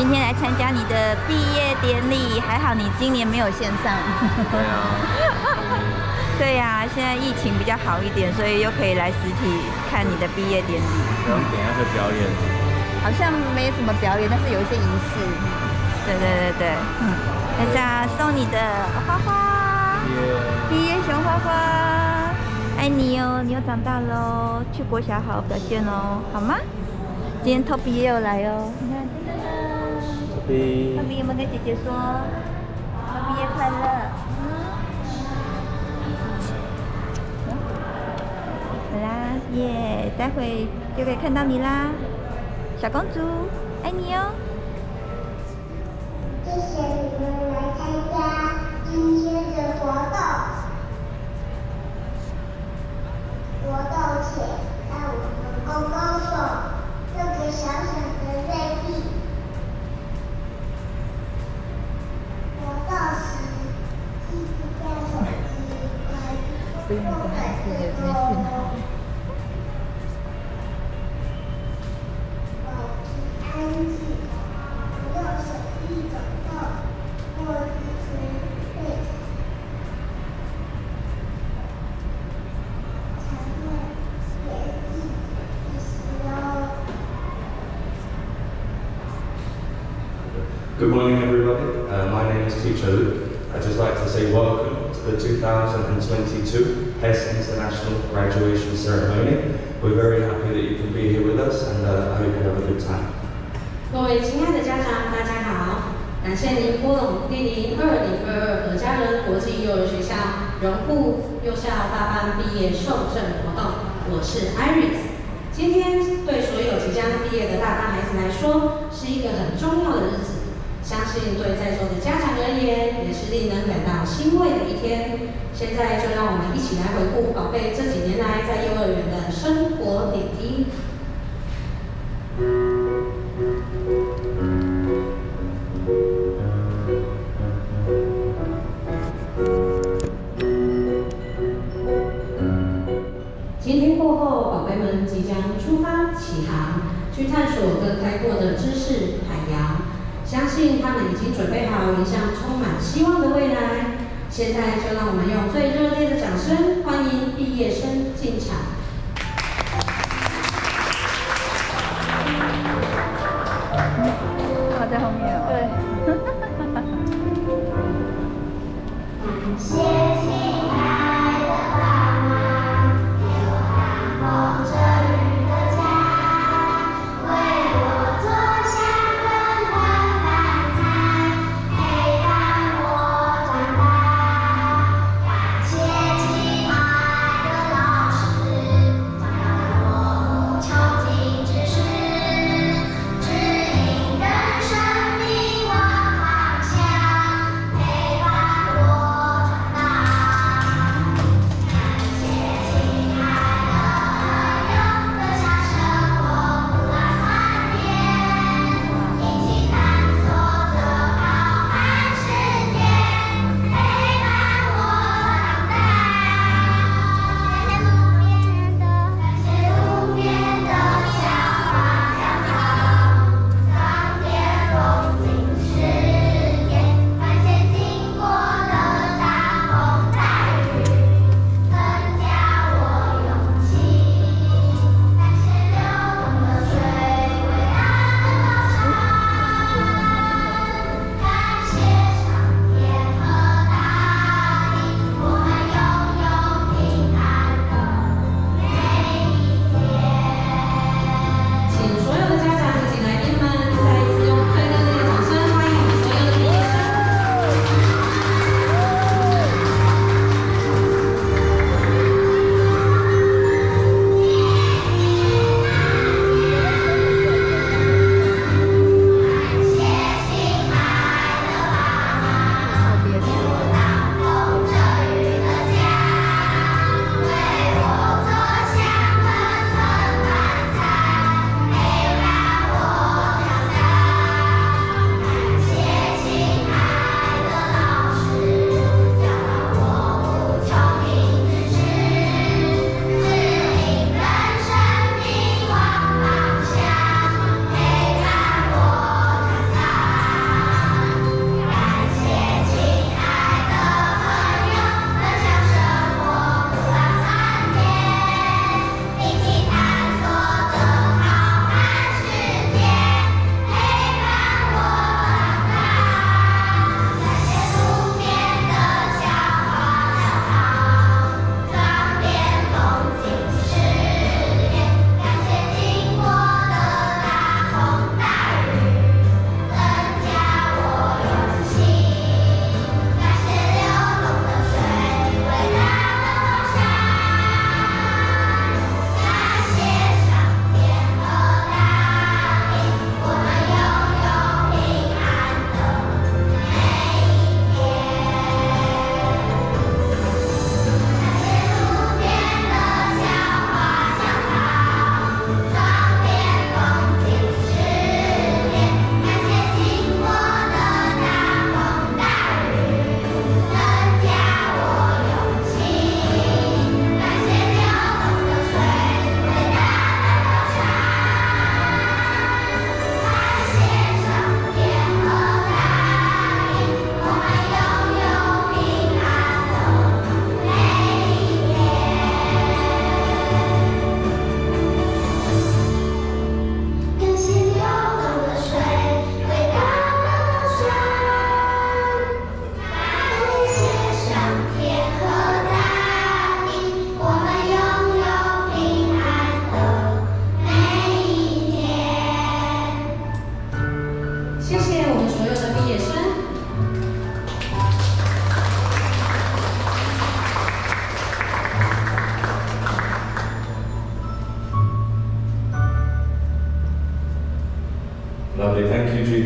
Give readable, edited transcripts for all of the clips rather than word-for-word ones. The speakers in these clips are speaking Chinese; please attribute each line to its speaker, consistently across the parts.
Speaker 1: 今天来参加你的毕业典礼，还好你今年没有线上。
Speaker 2: 对啊。
Speaker 1: 对呀，现在疫情比较好一点，所以又可以来实体看你的毕业典礼。
Speaker 2: 然后等一下会表演。
Speaker 1: 好像没什么表演，但是有一些仪式。对。大家送你的花花，毕业熊花花，爱你哦，你又长大喽，去国小好好表现哦，好吗？今天 Toby 也有来哦，你看，Toby 有没有跟姐姐说，Toby 毕业快乐？好啦，耶，待会就可以看到你啦，小公主，爱你哦。
Speaker 3: 谢谢你们来参加今天的活动。活动前，让我们勾勾手，做个小小的瑞币。活动时，记得带手机，不可自动哦。保持安静，不用手机走动或自吹背景。常会给自己一时哦。
Speaker 4: Good morning, everybody. My name is Teacher Luke. I'd just like to say welcome to the 2022 HES International Graduation Ceremony. We're very happy that you can be here with us, and I hope you have a good time.
Speaker 5: 各位亲爱的家长，大家好！感谢您拨弄莅临2022何家人国际幼儿学校荣护幼校大班毕业授证活动。我是 Iris。今天对所有即将毕业的大班孩子来说，是一个很重要的日子。相信对在座的家长而言，也是令人感到欣慰的一天。现在就让我们一起来回顾宝贝这几年来在幼儿园的生活点滴。今天过后，宝贝们即将出发起航，去探索更开阔的知识海洋。相信他们已经准备好迎向充满希望的未来。现在就让我们用最热烈的掌声欢迎毕业生进场。
Speaker 1: 我在后面哦。对。
Speaker 3: 感谢亲爱的爸妈，给我看风遮雨的家，为我做下温暖饭菜，陪伴我长大。感谢亲爱的老师。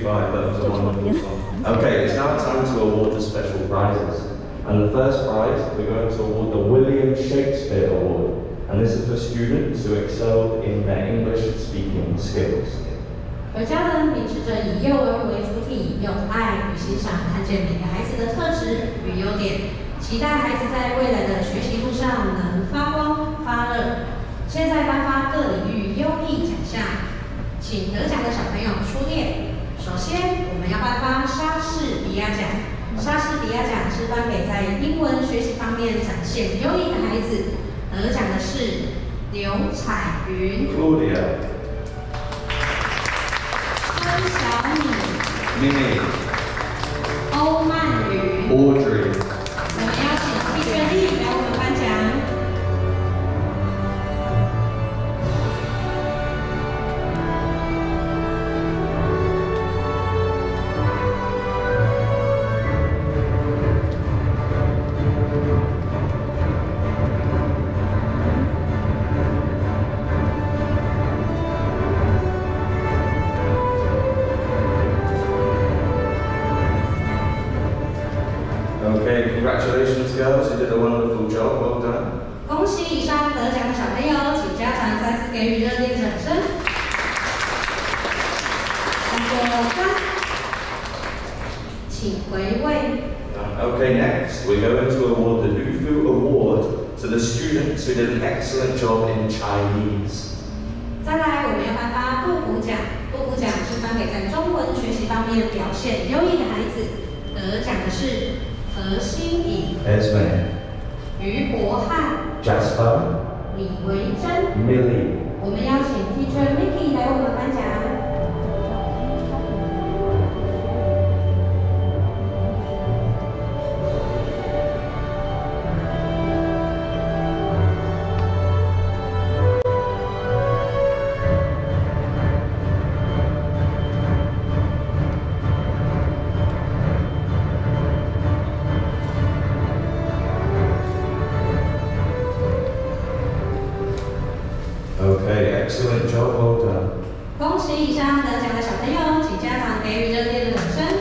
Speaker 4: 5, that was a wonderful song. Okay, it's now time to award the special prizes. And the first prize, we're going to award the William Shakespeare Award. And this is for students who excelled in their English speaking skills.
Speaker 5: 而家人秉持着以幼儿为主体，用爱与欣赏看见每个孩子的特质与优点，期待孩子在未来的学习路上能发光发热。现在颁发各领域优异奖项，请得奖的小朋友出列。首先，我们要颁发莎士比亚奖。莎士比亚奖是颁给在英文学习方面展现优异的孩子。得奖的是刘彩云、
Speaker 4: Claudia、
Speaker 5: 孙小米、
Speaker 4: Mimi、
Speaker 5: 欧曼云、
Speaker 4: Audrey。
Speaker 5: 我们邀请毕全力来我们颁奖。
Speaker 4: Okay, congratulations girls, you did a wonderful job, well done.
Speaker 5: 恭喜以上得奖的小朋友，请家长再次给予热烈掌声。请回味。
Speaker 4: Okay, next we're going to award the Lufu Award to the students who did an excellent job in Chinese.
Speaker 5: 再来，我们要颁发杜甫奖。杜甫奖是颁给在中文学习方面表现优异的孩子。得奖的是何心颖、
Speaker 4: Esme、
Speaker 5: 于博翰、
Speaker 4: Jasper、
Speaker 5: 李维珍、
Speaker 4: Millie。
Speaker 5: 我们邀请 Teacher Mickey 来为我们颁奖。
Speaker 4: Okay, excellent job, well done.
Speaker 5: 恭喜以上得奖的小朋友，请家长给予热烈的掌声。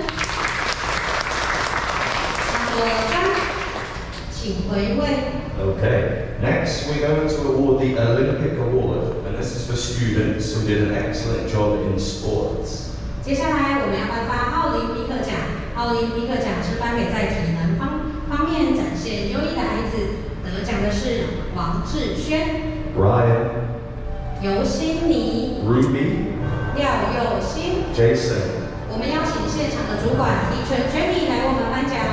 Speaker 5: 请回味。
Speaker 4: Okay, next we're going to award the Olympic Award, and this is for students who did an excellent job in sports.
Speaker 5: 接下来我们要颁发奥林匹克奖。奥林匹克奖是颁给在体能方面展现优异的孩子。得奖的是王志轩、
Speaker 4: Brian、
Speaker 5: 尤欣妮、
Speaker 4: Ruby、
Speaker 5: 廖佑欣、
Speaker 4: Jason。
Speaker 5: 我们邀请现场的主管 Teacher Jenny 来为我们颁奖。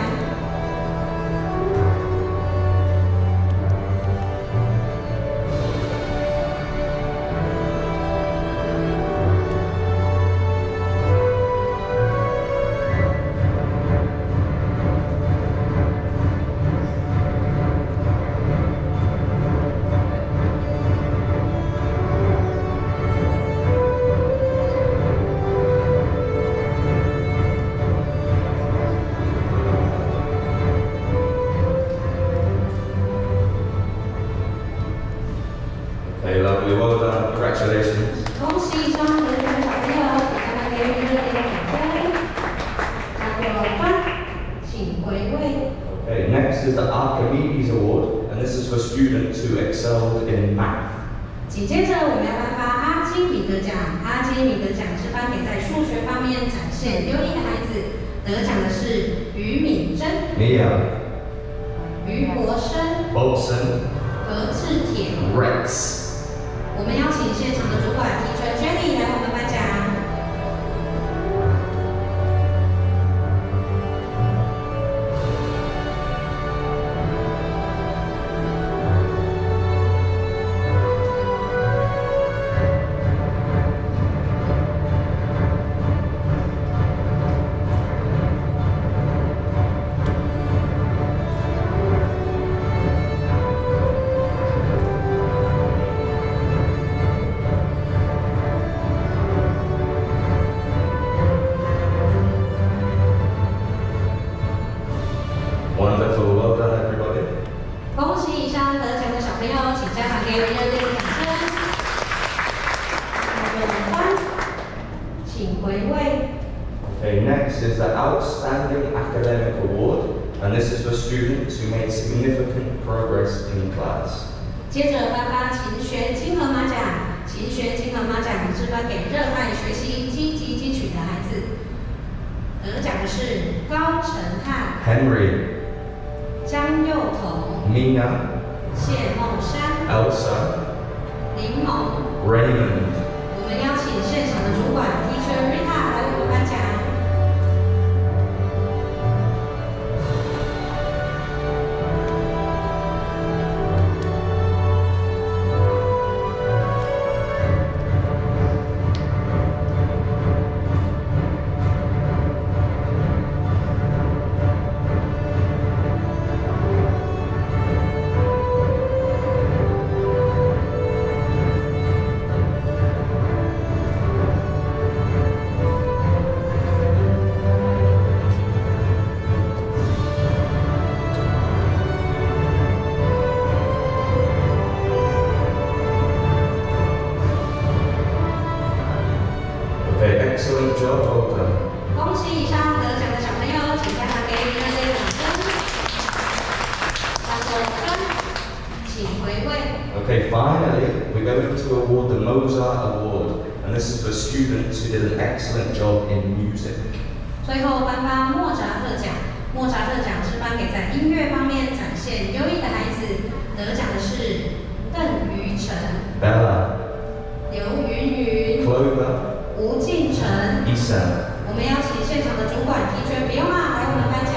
Speaker 4: Okay, lovely, well done, congratulations.
Speaker 5: 恭喜以上得奖的小朋友，给他们给予热烈的掌声。请回味。
Speaker 4: Okay, next is the Archimedes Award, and this is for students who excelled in math.
Speaker 5: 紧接着我们要颁发阿基米德奖。阿基米德奖是颁给在数学方面展现优异的孩子。得奖的是于敏珍、
Speaker 4: Mia、
Speaker 5: 于博生、
Speaker 4: Bolson、
Speaker 5: 何志铁。
Speaker 4: Rex。
Speaker 5: 我们邀请现场的主管 Teacher Jenny 来为我们颁奖。
Speaker 4: the Outstanding Academic Award, and this is for students who made significant progress in class.
Speaker 5: 接着颁发勤学金河马奖，勤学金河马奖是颁给热爱学习、积极进取的孩子。得奖的是高承汉、
Speaker 4: Henry,
Speaker 5: 江佑彤、
Speaker 4: Mina,
Speaker 5: 谢梦珊、
Speaker 4: Elsa,
Speaker 5: 林萌。
Speaker 4: Raymond.
Speaker 5: 我们邀请现场的主管 Teacher Rita 来为我们颁奖。
Speaker 4: Okay, excellent job, well done.
Speaker 5: 恭喜以上得奖的小朋友，请家长给予热烈的掌声。张国根，请回位。
Speaker 4: Okay, finally, we're going to award the Mozart Award, and this is for students who did an excellent job in music.
Speaker 5: 最后颁发莫扎特奖，莫扎特奖是颁给在音乐方面展现优异的孩子。得奖的是邓于晨、
Speaker 4: Bella,
Speaker 5: 刘云云、
Speaker 4: Clover,
Speaker 5: 吴敬成。
Speaker 4: Isa.
Speaker 5: 我们邀请现场的主管Teacher Bioma来我们颁奖。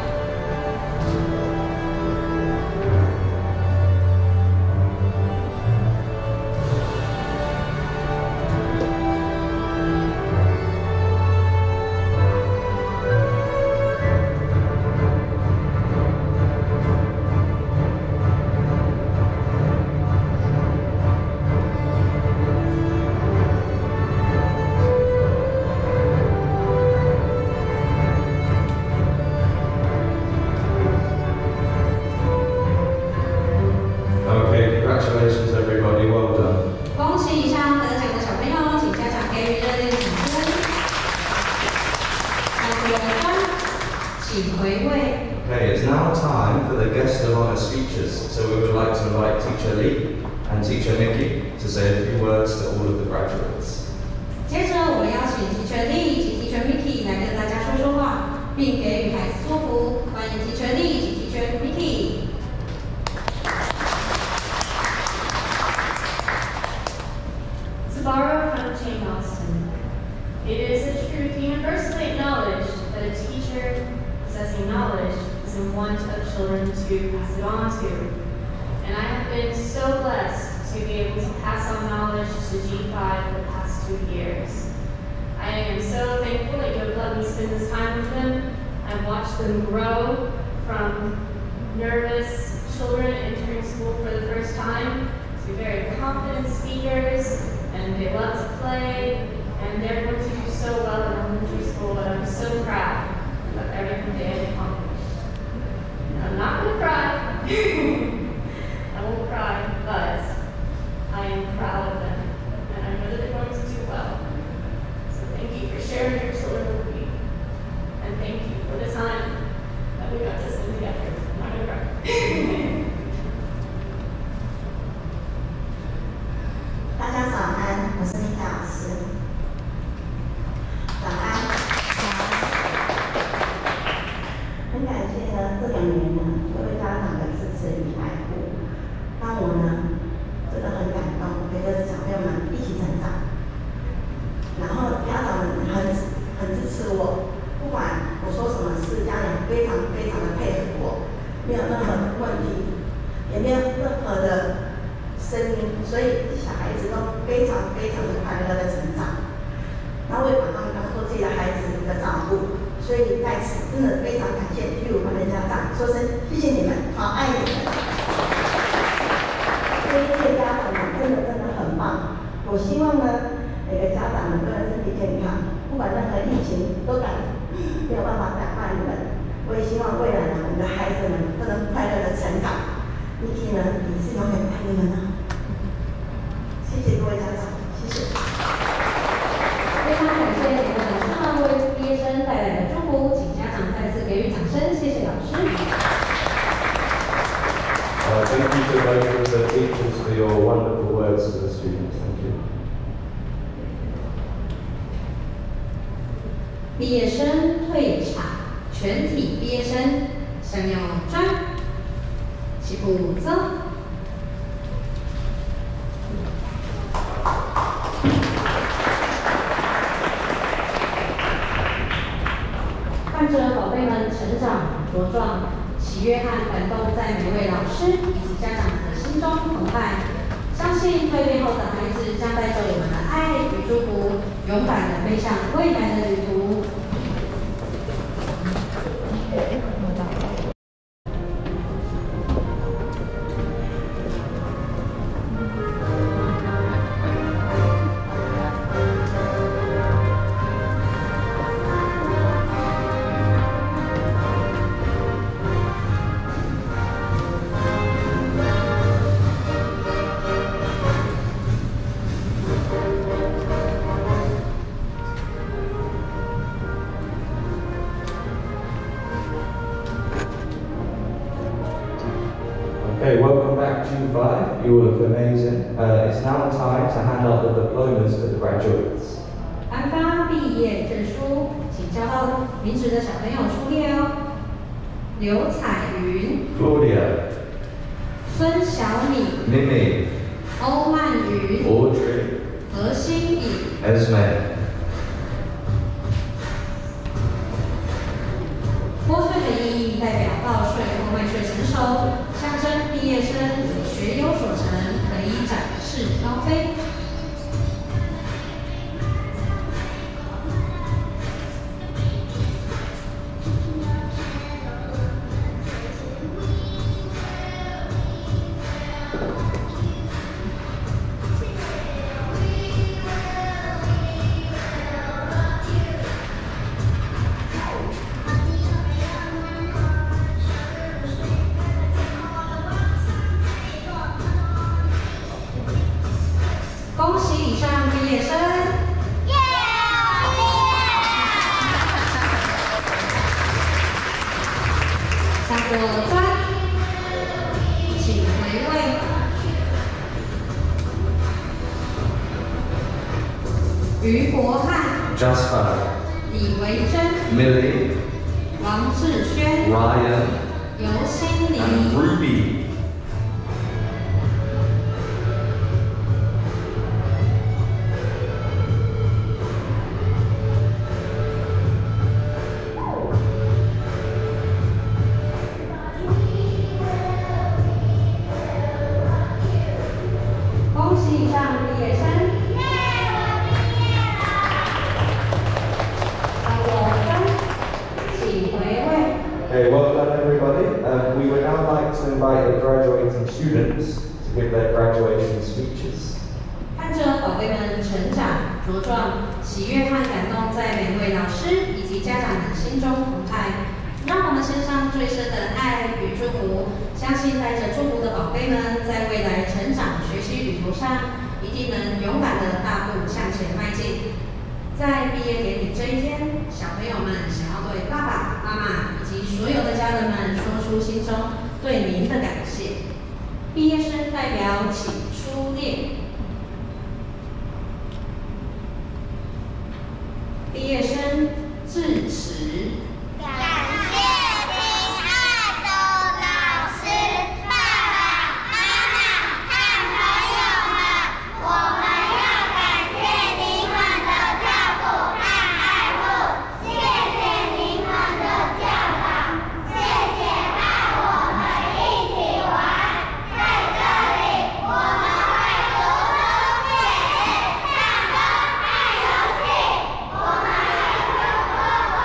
Speaker 4: Okay, congratulations everybody, well done.
Speaker 5: 恭喜以上得奖的小朋友，请家长给予热烈的掌声。张国根，请回位。
Speaker 4: Okay, it's now time for the guest of honour speeches, so we would like to invite Teacher Lee and Teacher Mickey to say a few words to all of the graduates.
Speaker 5: 接着，我们邀请Teacher Lee以及Teacher Mickey 来跟大家说说话，并给予孩子祝福。欢迎Teacher Lee以及Teacher Mickey。
Speaker 6: To borrow from Jane Austen, it is a truth universally acknowledged that a teacher possessing knowledge is in want of children to pass it on to. And I have been so blessed to be able to pass on knowledge to G5 the past 2 years. I am so thankful that you have let me spend this time with them and watch them grow from nervous children entering school for the first time to very confident speakers, and they love to play, and they're going to do so well in elementary school, and I'm so proud of everything they have accomplished. And I'm not going to cry. I won't cry, but I am proud of them, and I know that they're going to do well. So thank you for sharing your children with me, and thank you for the time that we got to spend together. I'm not going to cry.
Speaker 7: 大家早安，我是丽塔老师。早安。很感谢呢这2年呢各位家长的支持与爱护，让我呢真的很感动，陪着小朋友们一起成长。然后家长们很支持我，不管我说什么事，家长非常非常的配合我，没有任何问题，也没有任何的声音，所以小孩子都非常非常的快乐的成长。然后我也把他们当做自己的孩子的照顾，所以在此真的非常感谢巨5班的家长，说声谢谢你们，好爱你们。这一届家长们真的很棒，我希望呢每个家长们都能身体健康，不管任何疫情都没有办法打败你们。我也希望未来呢我们的孩子们都能快乐的成长。Mickey呢也是永远爱你们呢。谢谢各位家长，谢谢。
Speaker 5: 非常感谢你们掌声为毕业生带来的祝福。 再次给予掌声，谢谢老师。
Speaker 4: Thank you to both of the teachers for your wonderful words to the students. Thank you.
Speaker 5: 毕业生退场，全体毕业生向右转，齐步走。看着宝贝们成长茁壮，喜悦和感动在每位老师以及家长的心中澎湃。相信蜕变后的孩子将带着我们的爱与祝福，勇敢地飞向未来的旅途。
Speaker 4: Okay, welcome back G5. You all look amazing. It's now time to hand out the diplomas to the graduates.
Speaker 5: 颁发毕业证书，请交到名字的小朋友出列哦。刘彩云、
Speaker 4: Claudia,
Speaker 5: 孙小米、
Speaker 4: Mimi,
Speaker 5: 欧曼云、
Speaker 4: Audrey,
Speaker 5: 何心怡。
Speaker 4: Esme.
Speaker 5: 拨穗的意义代表报税或未税成熟，象征毕业生学有所成，可以展翅高飞。恭喜以上毕业生！向左转，请回位。于国汉、
Speaker 4: Jasper,
Speaker 5: 李维珍、
Speaker 4: Millie,
Speaker 5: 王志轩、
Speaker 4: Ryan,
Speaker 5: 尤心
Speaker 4: and
Speaker 5: 怡。
Speaker 4: Ruby.
Speaker 5: 恭喜以上毕业生！向左转，请回位。
Speaker 4: Okay, well done everybody. We would now like to invite the graduating students to give their graduation speeches.
Speaker 5: 看着宝贝们成长茁壮，喜悦和感动在每位老师以及家长的心中澎湃。让我们献上最深的爱与祝福，相信带着祝福的宝贝们，在未来成长学习旅途上，一定能勇敢的大步向前迈进。在毕业典礼这一天，小朋友们想要对爸爸妈妈以及所有的家人们说出心中对您的感谢。毕业生代表请出列。毕业生致辞。
Speaker 3: 感谢亲爱的老师、爸爸妈妈和朋友们，我们要感谢你们的照顾和爱护，谢谢你们的教导，谢谢带我们一起玩。在这里，我们会读书、写字、唱歌、看游戏，我们有很多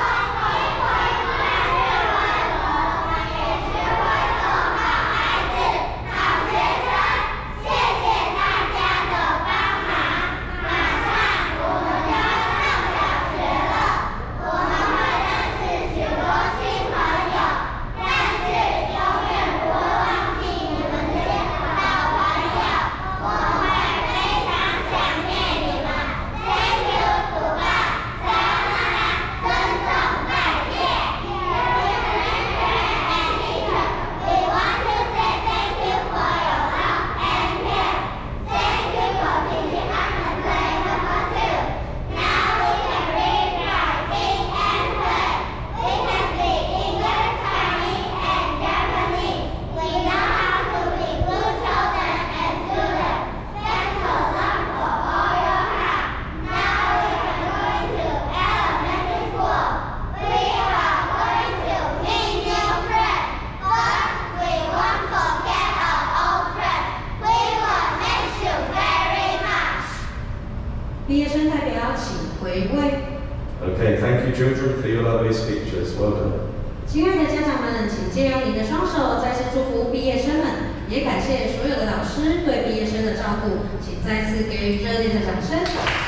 Speaker 5: 亲爱的家长们，请借用您的双手，再次祝福毕业生们，也感谢所有的老师对毕业生的照顾，请再次给予热烈的掌声。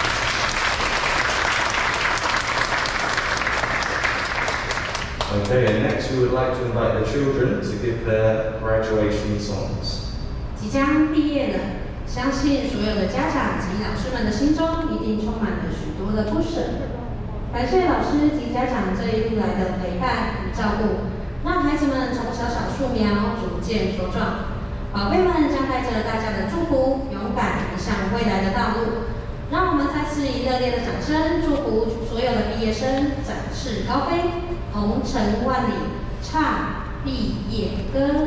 Speaker 4: Okay, and next we would like to invite the children to give their graduation songs.
Speaker 5: 即将毕业了，相信所有的家长及老师们的心中一定充满了许多的不舍。感谢老师及家长这一路来的陪伴与照顾，让孩子们从小小树苗逐渐茁壮。宝贝们将带着大家的祝福，勇敢迎向未来的道路。让我们再次以热烈的掌声祝福所有的毕业生展翅高飞，红尘万里，唱毕业歌。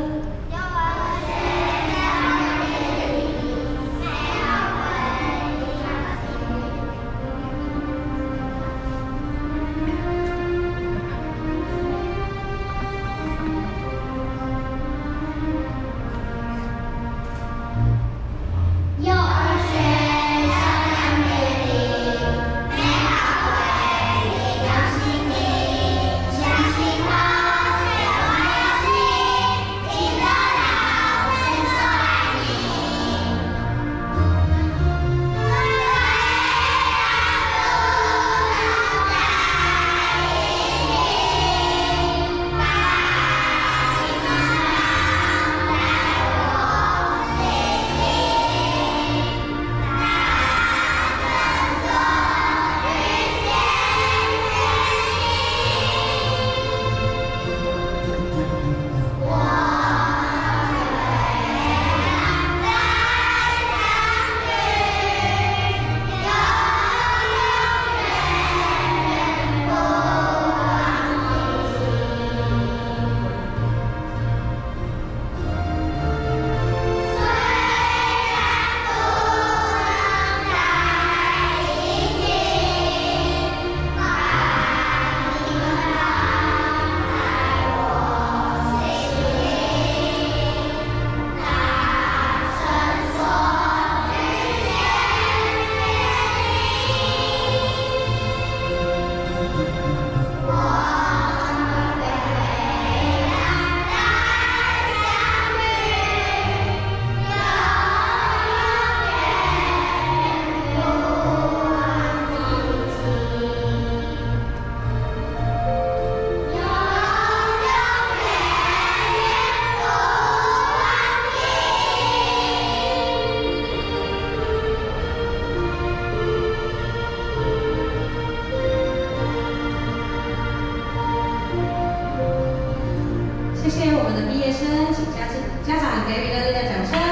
Speaker 5: 谢谢我们的毕业生，请家长给予热烈的掌声。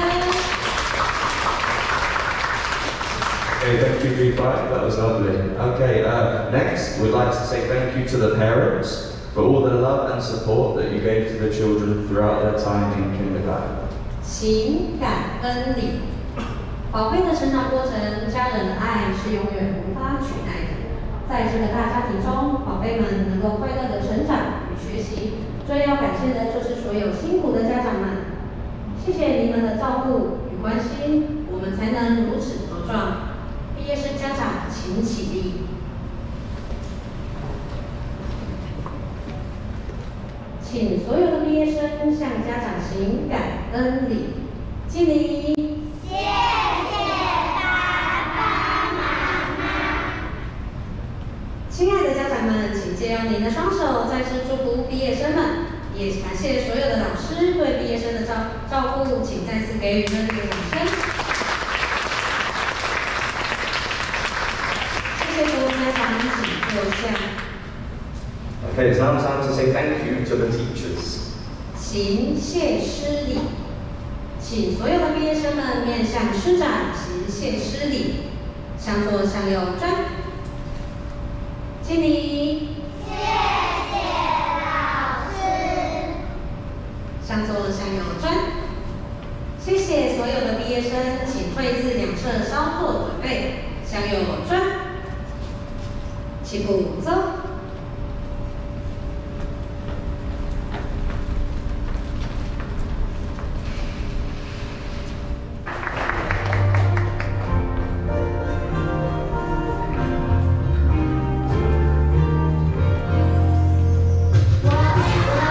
Speaker 4: Okay, thank you, P5. That was lovely. Okay, next we'd like to say thank you to the parents for all the love and support that you gave to the children throughout their time in kindergarten.
Speaker 5: 情感恩礼，宝贝的成长过程，家人的爱是永远无法取代的。在这个大家庭中，宝贝们能够快乐的成长与学习。最要感谢的就是所有辛苦的家长们，谢谢你们的照顾与关心，我们才能如此茁壮。毕业生家长请起立。请所有的毕业生向家长行感恩礼，敬礼。
Speaker 3: 谢谢爸爸妈妈。
Speaker 5: 亲爱的家长们，请借用您的双手，再次祝福毕业生们，也感谢所有的老师对毕业生的照顾，请再次给予热烈的掌声。谢谢所有家长，请坐下。
Speaker 4: Okay, it's now time to say thank you to the teachers.
Speaker 5: 行谢师礼，请所有的毕业生们面向师长行谢师礼，向左向右转，敬礼。
Speaker 3: 谢谢老师。
Speaker 5: 向左向右转，谢谢所有的毕业生，请退至两侧稍作准备，向右转，起步走。
Speaker 3: 我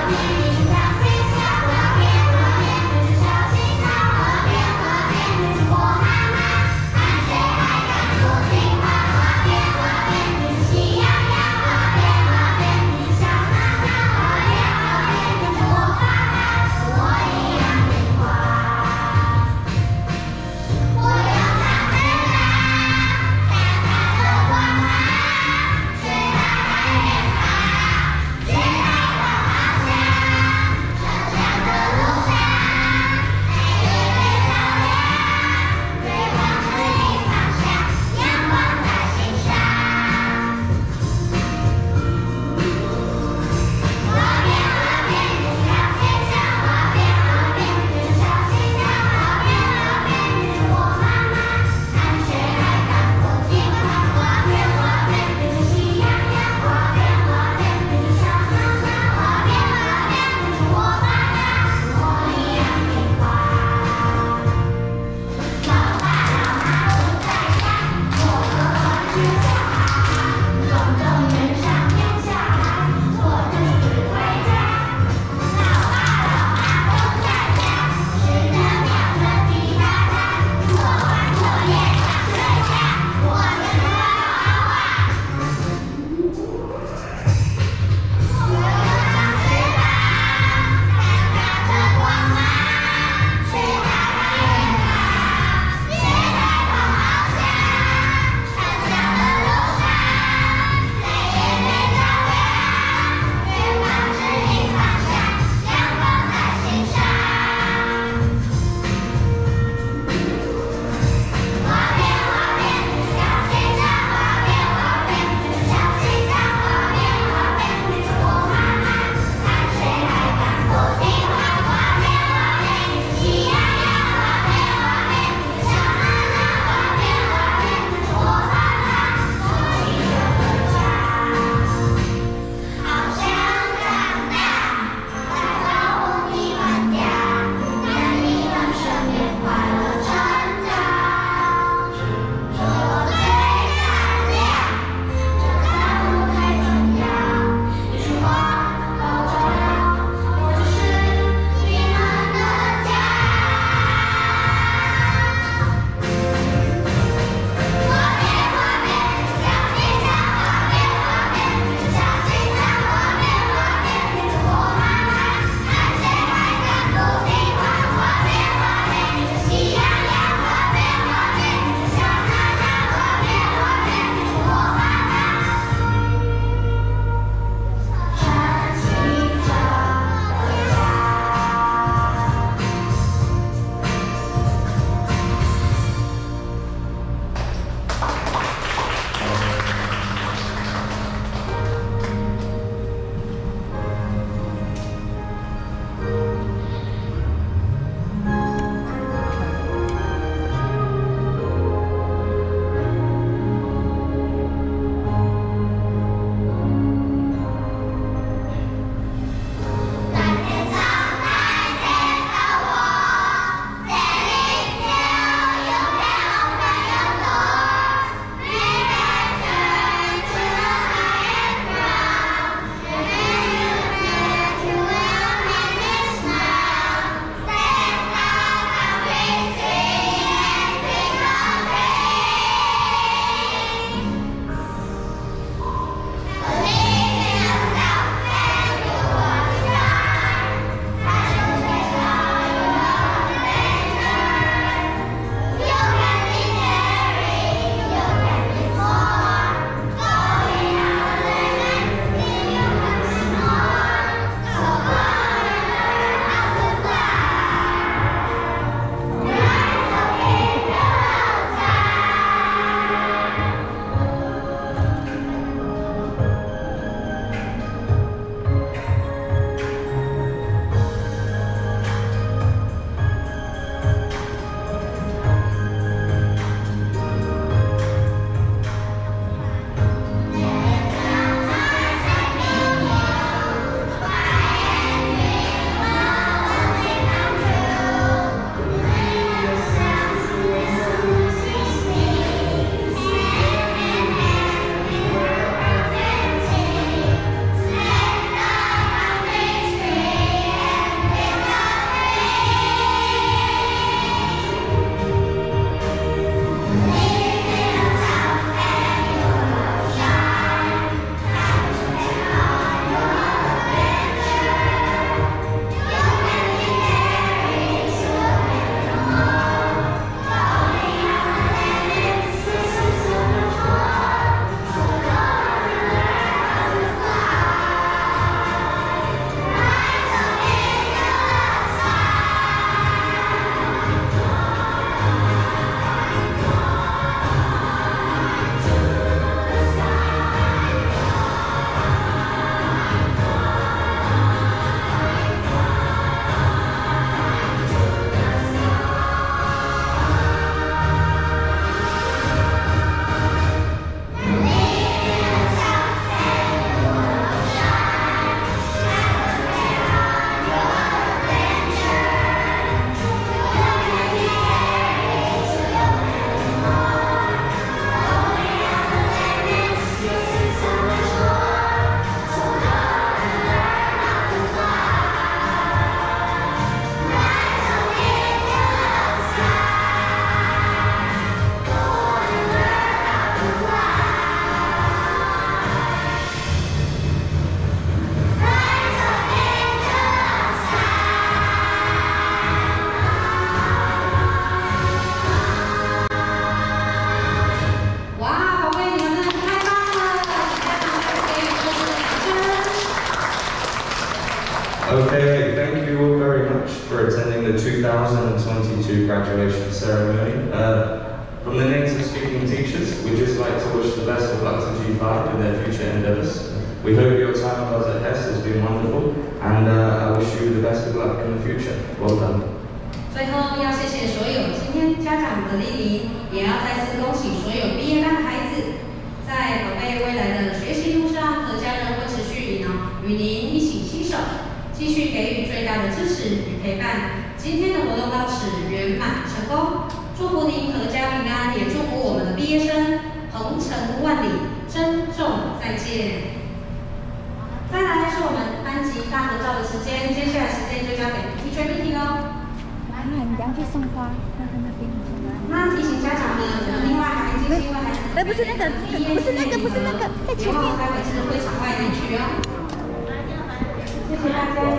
Speaker 4: Okay, thank you all very much for attending the 2022 graduation ceremony. From the native speaking teachers, we'd just like to wish the best of luck to G5 in their future endeavours. We hope your time with us at Hess has been wonderful, and I wish you the best of luck in the future. Well done.
Speaker 5: 最后要谢谢所有今天家长的莅临，也要再次恭喜所有毕业班的孩子，在宝贝未来的学习路上，和家人会持续与您一起携手，继续给予最大的支持与陪伴。今天的活动到此圆满成功，祝福您阖家平安，也祝福我们的毕业生鹏程万里，珍重再见。再来是我们班级大合照的时间，接下来时间就交给 Teacher Vicky 喽。
Speaker 1: 你等下去送花，那在那边。
Speaker 5: 那提醒家长们，我们另外还精心为孩子
Speaker 1: 不是那个，不是那个，不是那个，在前面。
Speaker 5: 待会是会场外领取哦。谢谢大家。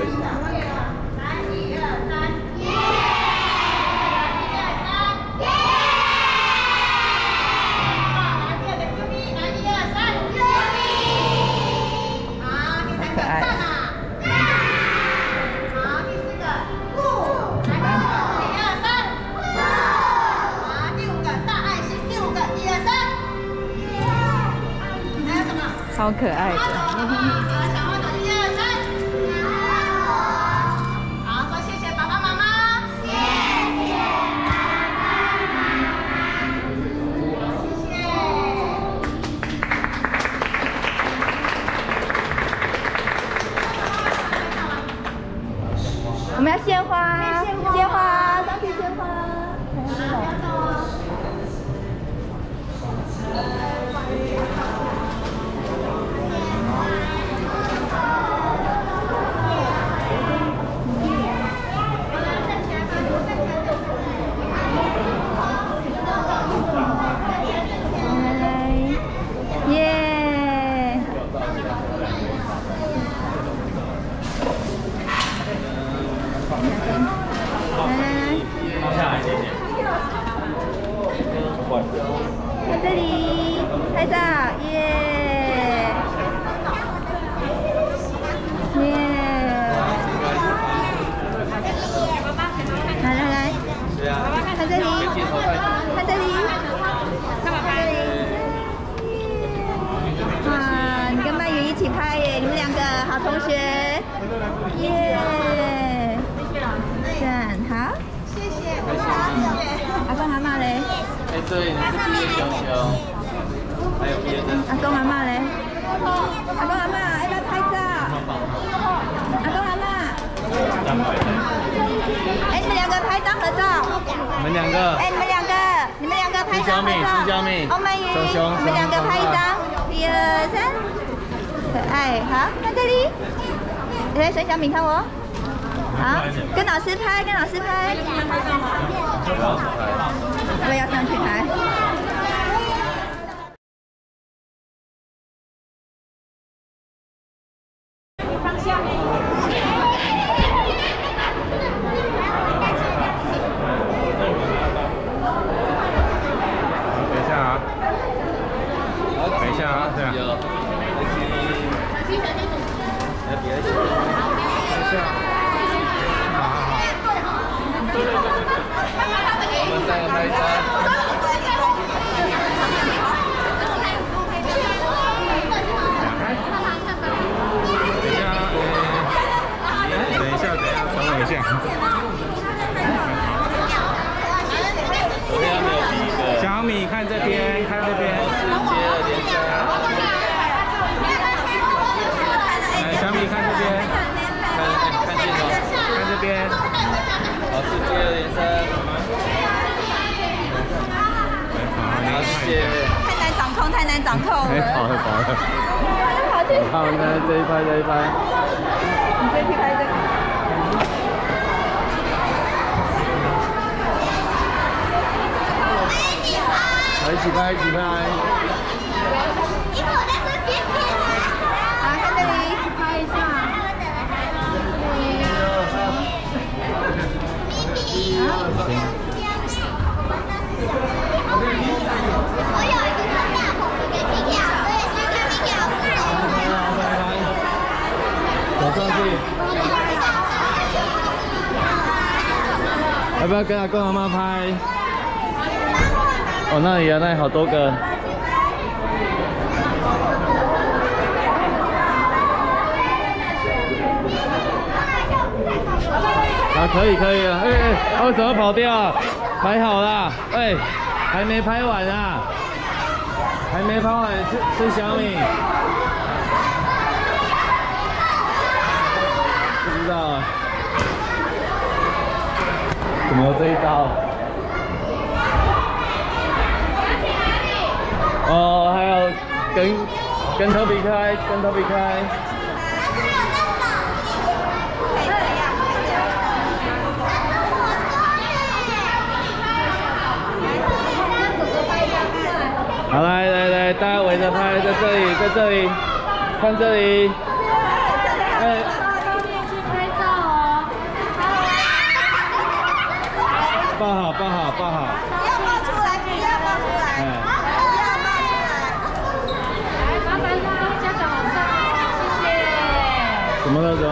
Speaker 1: 超可爱的。
Speaker 3: 好，说谢谢爸爸妈妈。谢谢谢谢。
Speaker 1: 我们要鲜花，鲜花，上去鲜花。在这里拍照，耶！耶！来来来，看这里，看这里，看这里。哇，你跟曼云一起拍耶，你们两个好同学，耶！赞，好，谢谢，阿公阿嬷嘞？
Speaker 2: 哎，对，你是毕业熊熊，还有毕业证。
Speaker 1: 阿公阿嬷嘞？阿公阿嬷要不要拍照？阿公阿嬷。哎，你们两个拍张合照。
Speaker 2: 你们两个。
Speaker 1: 哎，你们两个拍张合照。
Speaker 2: 苏小敏，
Speaker 1: 欧曼云，你们两个拍一张。1、2、3，可爱。好，看这里。来，沈小敏看我。好，跟老师拍，跟老师拍。我也要上去拍。
Speaker 2: 小米看这边，看这边。来，小米看这边，看镜头，看这边。好，是接二连三。好，谢谢。
Speaker 1: 太难掌控，太难掌控了。
Speaker 2: 跑了。
Speaker 1: 跑去。
Speaker 2: 好，那这一拍，这一拍。
Speaker 1: 你这一拍这个。
Speaker 2: 一起拍，一起拍。
Speaker 1: 好，看这里，一起拍一下。
Speaker 3: 我有一个很大头给Vicky老师，所以先跟Vicky老师走。
Speaker 2: 走上去。 要不要跟阿公阿妈拍？哦，那里啊，那里好多个。啊，可以啊，他为什么跑掉啊？拍好了，还没拍完啊，还没拍完，吃小米。不知道啊，怎么有这一招？哦，还有跟头比开，跟头比开。好，来，大家围着拍，在这里，看这里。抱好。不要抱出来，不要抱出来。麻烦家长往上，谢谢。怎么了？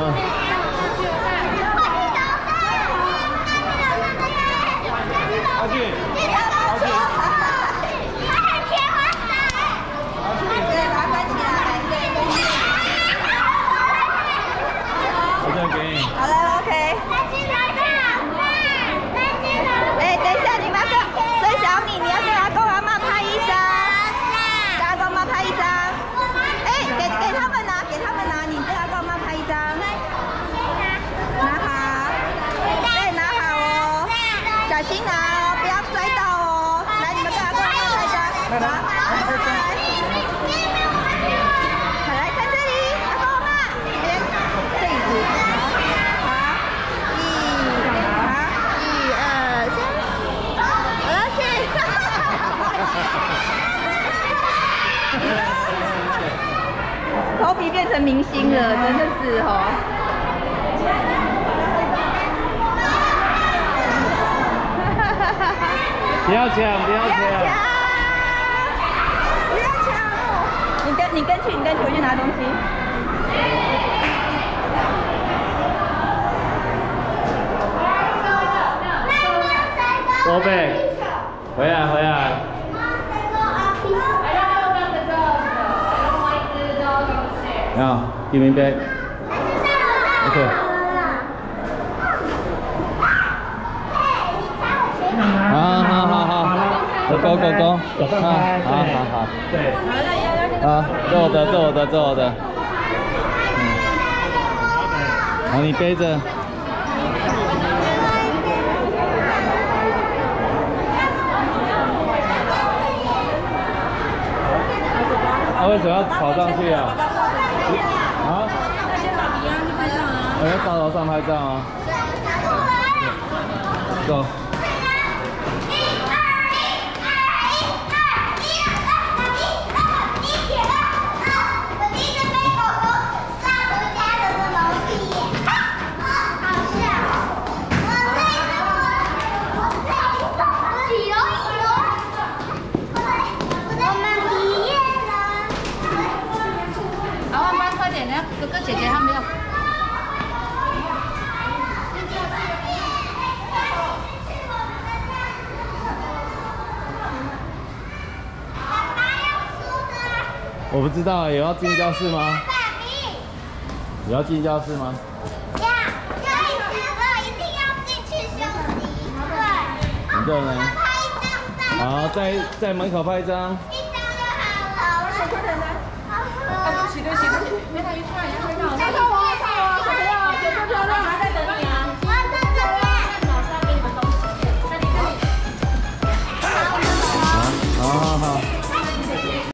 Speaker 2: 阿俊。
Speaker 1: 好了 ，OK。等一下，你们要跟小米，你要跟阿公阿妈拍一张，跟阿公阿妈拍一张。给他们拿，你跟阿公阿妈拍一张。拿好，对，拿好哦，小心拿哦，不要摔到哦。来，你们跟阿公阿妈拍一张，好。头皮变成明星了，真的是哦。
Speaker 2: 不要抢！
Speaker 1: 你跟去，我去拿东西。
Speaker 2: 宝贝，回来。Now, give me back. Okay. 好，走，好。对。啊，这我的。好，你背着。他为什么要跑上去啊？好，我要到楼上拍照啊。走。
Speaker 5: 哥哥姐姐他们要。
Speaker 2: 我不知道，有要进教室吗？有要进教室吗？
Speaker 3: 要一定要进去休息。对。
Speaker 2: 你这呢？
Speaker 3: 拍一张。
Speaker 2: 好，在门口拍一张。
Speaker 3: 一张就好了。快点来。对不起，没他一出来。